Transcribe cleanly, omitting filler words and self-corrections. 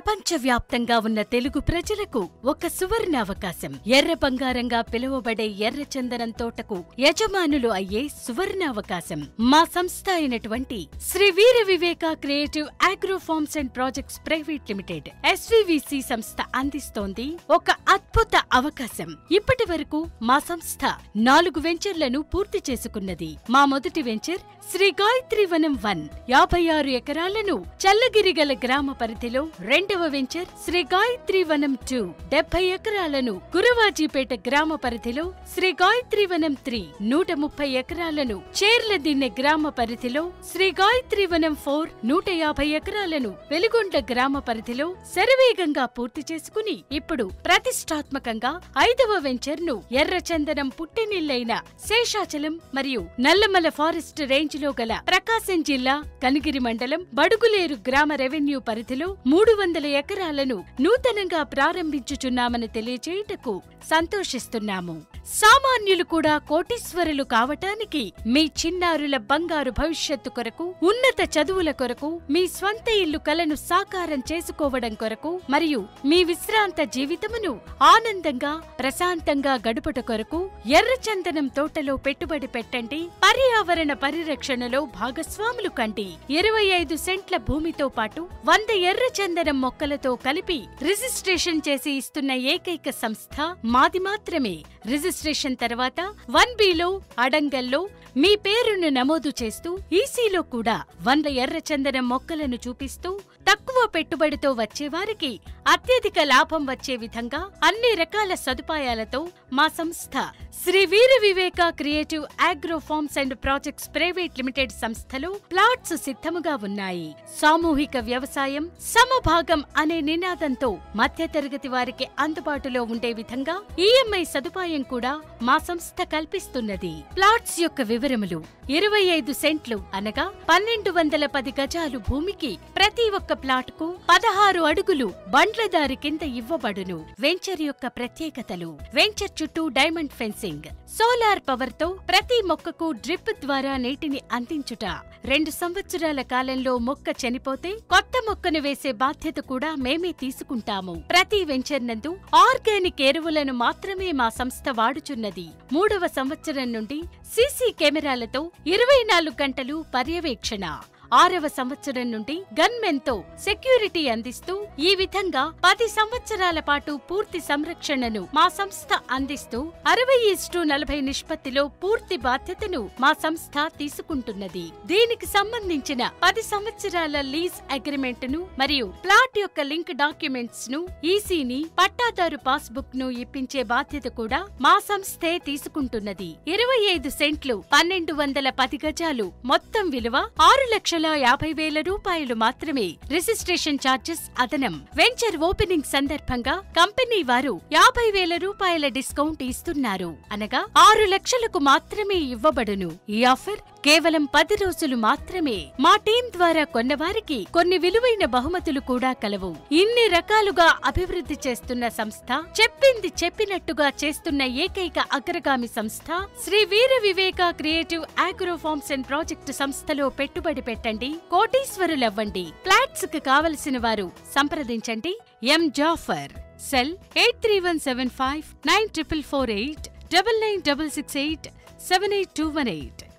ప్రపంచవ్యాప్తంగా ఉన్న తెలుగు ప్రజలకు ఒక సువర్ణావకాశం. ఎర్ర బంగారంగా పిలువబడే ఎర్రచందనం తోటకు యజమానులు అయ్యే సువర్ణావకాశం. మా సంస్థ అయినటువంటి Shri Veera Viveka creative agro farms and projects private limited SVVC సంస్థ అందిస్తోంది ఒక అద్భుత అవకాశం. ఇప్పటి వరకు మా సంస్థ 4 వెంచర్లను పూర్తి చేసుకున్నది. మా మొదటి వెంచర్ శ్రీ గాయత్రి వనం 1 56 ఎకరాలను చల్లగిరిగల గ్రామ పరిధిలో, రెండవ వెంచర్ శ్రీ గాయత్రి వనం 2 70 ఎకరాలను గురవాజీపేట గ్రామ పరిధిలో, శ్రీ గాయత్రి వనం 3 130 ఎకరాలను చేర్లదిన్నె గ్రామ పరిధిలో, శ్రీ గాయత్రి వనం 4 150 ఎకరాలను వెలుగొండ గ్రామ పరిధిలో శరవేగంగా పూర్తి చేసుకుని ఇప్పుడు ప్రతిష్టాత్మకంగా 5వ వెంచర్ ను ఎర్రచందనం పుట్టినిల్లైన శేషాచలం మరియు నల్లమల ఫారెస్ట్ రేంజ్ లో గల ప్రకాశం జిల్లా కనిగిరి మండలం బడుగులేరు గ్రామ రెవెన్యూ పరిధిలో 300 ఎకరాలను నూతనంగా ప్రారంభించుచున్నామని తెలియచేయుటకు సంతోషిస్తున్నాము. సామాన్యులు కూడా కోటీశ్వరులు కావటానికి, మీ చిన్నారుల బంగారు భవిష్యత్తు కొరకు, ఉన్నత చదువుల కొరకు, మీ స్వంత ఇల్లు కలను సాకారం చేసుకోవడం కొరకు మరియు మీ విశ్రాంత జీవితమును ఆనందంగా ప్రశాంతంగా గడుపుట కొరకు ఎర్రచందనం తోటలో పెట్టుబడి పెట్టండి. పర్యావరణ పరిరక్షణలో భాగస్వాములు కండి. 25 సెంట్ల భూమితో పాటు 100 ఎర్రచందనం మొక్కలతో కలిపి రిజిస్ట్రేషన్ చేసి ఇస్తున్న ఏకైక సంస్థ మాది మాత్రమే. రిజిస్ట్రేషన్ తర్వాత 1Bలో అడంగల్లో మీ పేరును నమోదు చేస్తూ, ఈసీలో కూడా 100 ఎర్రచందనం మొక్కలను చూపిస్తూ, తక్కువ పెట్టుబడితో వచ్చేవారికి అత్యధిక లాభం వచ్చే విధంగా అన్ని రకాల సదుపాయాలతో మా సంస్థ Shri Veera Viveka creative agro farms and projects private limited సంస్థలో ప్లాట్స్ సిద్ధముగా ఉన్నాయి. సామూహిక వ్యవసాయం సమభాగం అనే నినాదంతో మధ్యతరగతి వారికి అందుబాటులో ఉండే విధంగా ఈఎంఐ సదుపాయం కూడా మా సంస్థ కల్పిస్తున్నది. ప్లాట్స్ యొక్క వివరములు: 25 సెంట్లు అనగా 1210 గజాలు భూమికి ప్రతి ఒక్క ప్లాటుకు 16 అడుగులు బండ్లదారి కింద ఇవ్వబడును. వెంచర్ యొక్క ప్రత్యేకతలు: వెంచర్ చుట్టూ డైమండ్ ఫెన్సింగ్, సోలార్ పవర్ తో ప్రతి మొక్కకు డ్రిప్ ద్వారా నీటిని అందించుట, 2 సంవత్సరాల కాలంలో మొక్క చనిపోతే కొత్త మొక్కను వేసే బాధ్యత కూడా మేమే తీసుకుంటాము. ప్రతి వెంచర్ నందు ఆర్గానిక్ ఎరువులను మాత్రమే మా సంస్థ వాడుచున్నది. 3వ సంవత్సరం నుండి సీసీ కెమెరాలతో 24 గంటలు పర్యవేక్షణ, 6వ సంవత్సరం నుండి గన్మెన్ తో సెక్యూరిటీ అందిస్తూ, ఈ విధంగా 10 సంవత్సరాల పాటు పూర్తి సంరక్షణను మా సంస్థ అందిస్తూ 60:40 నిష్పత్తిలో పూర్తి బాధ్యతను మా సంస్థ తీసుకుంటున్నది. దీనికి సంబంధించిన 10 సంవత్సరాల లీజ్ అగ్రిమెంట్ ను మరియు ప్లాట్ యొక్క లింక్ డాక్యుమెంట్స్ ను, ఈసీని, పట్టాదారు పాస్బుక్ ను ఇప్పించే బాధ్యత కూడా మా సంస్థే తీసుకుంటున్నది. 25 సెంట్లు 1210 గజాలు మొత్తం విలువ 6,50,000 రూపాయలు మాత్రమే. రిజిస్ట్రేషన్ ఛార్జెస్ అదనం. వెంచర్ ఓపెనింగ్ సందర్భంగా కంపెనీ వారు 50,000 రూపాయల డిస్కౌంట్ ఇస్తున్నారు. అనగా 6 లక్షలకు మాత్రమే ఇవ్వబడును. ఈ ఆఫర్ కేవలం 10 రోజులు మాత్రమే. మా టీం ద్వారా కొన్నవారికి కొన్ని విలువైన బహుమతులు కూడా కలవు. ఇన్ని రకాలుగా అభివృద్ధి చేస్తున్న సంస్థ, చెప్పింది చెప్పినట్టుగా చేస్తున్న ఏకైక అగ్రగామి సంస్థ Shri Veera Viveka creative agro farms and project సంస్థలో పెట్టుబడి పెట్టండి, కోటీశ్వరులవ్వండి. ఫ్లాట్స్ కు కావలసిన వారు సంప్రదించండి. ఎం జాఫర్. సెల్ 8317594448 9966878218.